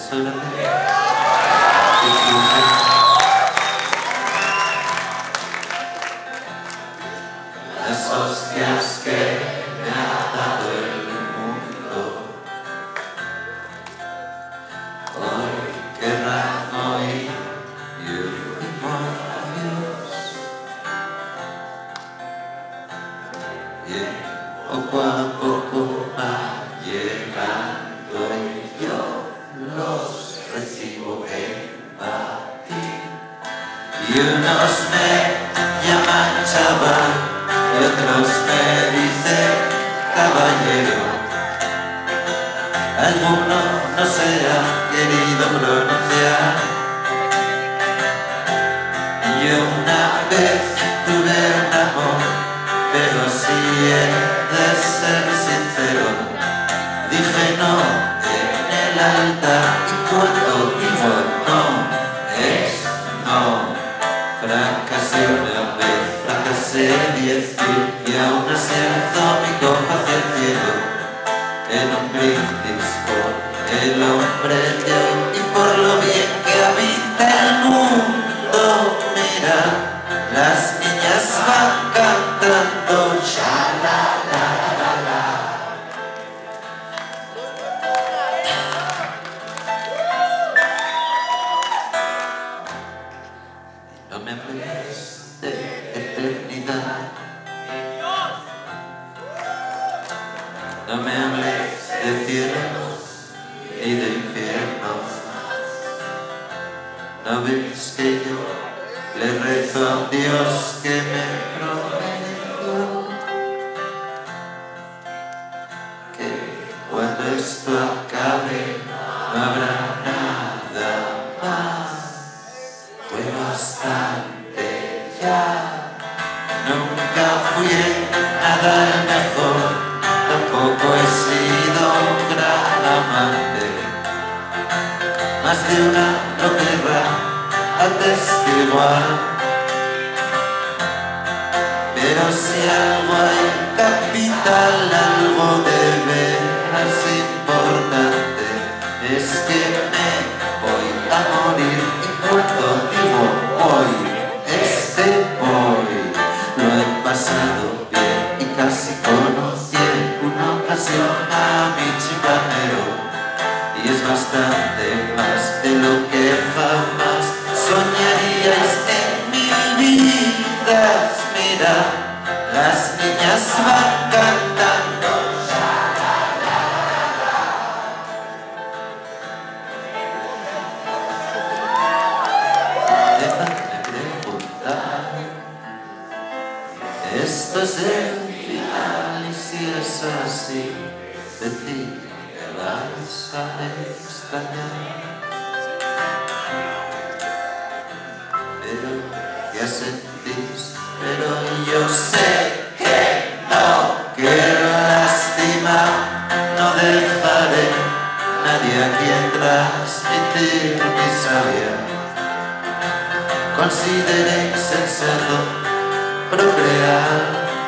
Las hostias que me ha dado el mundo hoy querrán oír demonios, y poco a poco va llegando y yo los recibo en batir, y unos me llaman chaval y otros me dicen caballero. Alguno no se ha querido pronunciar. Yo una vez tuve un amor, pero si he de ser sincero, dije no en el altar, y cuando digo no es no. Fracasé una vez, fracasé 10 y aún así alzo mi copa hacia el cielo en un brindis por el hombre de hoy y por lo bien que habita el mundo. Mira, las niñas van cantando ya la. No me hables de eternidad, no me hables de cielos ni de infiernos. ¿No ves que yo le rezo a un Dios que me prometió que cuando esto acabe no habrá nada más? Fue bastante ya. Nunca fui nada el mejor, tampoco he sido un gran amante. Más de una lo querrá atestiguar. Pero si algo hay capital, algo de veras importante, es que me voy a morir. Y cuando digo hoy, voy, lo he pasado bien y casi conocí en una ocasión a mi chipanero. Y es bastante más de lo que jamás soñaríais en mil vidas. Mira, las niñas van cantando ya la. Déjame preguntar, esto es el final y si es así, de ti me vas a extrañar. Pero ya sentís, pero yo sé que no, que lástima, no dejaré nadie a quien transmitir mi sabia. Consideréis sensato procrear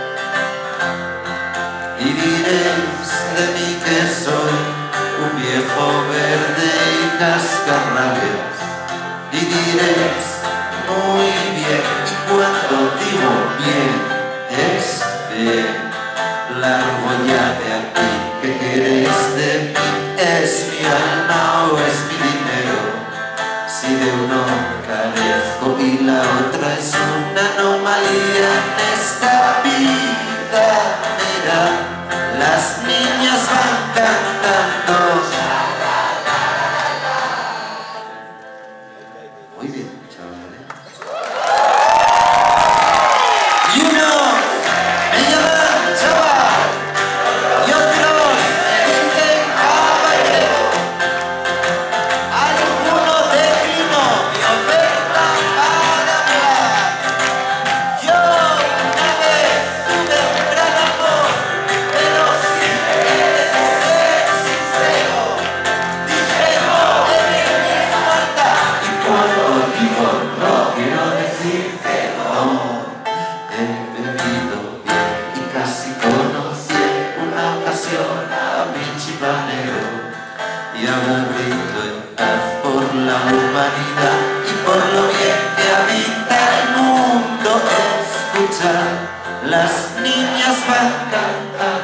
y diréis de mí que soy un viejo verde y cascarrabias, y diréis muy bien, y cuando digo bien es bien. Largo ya de aquí, ¿qué queréis de mí? ¿Es mi alma o es mi dinero? Si de uno carezco y la otra es una anomalía en esta vida. Mira, las niñas van cantando. Muy bien, chavales. Y uno me llaman chaval y otros me dicen caballero. Alguno declinó mi oferta para hablar. Yo una vez tuve un gran amor, pero si quieres ser sincero, dije no en mi falta. Y cuando digo no humanidad y por lo bien que habita el mundo. Escucha, las niñas van cantando.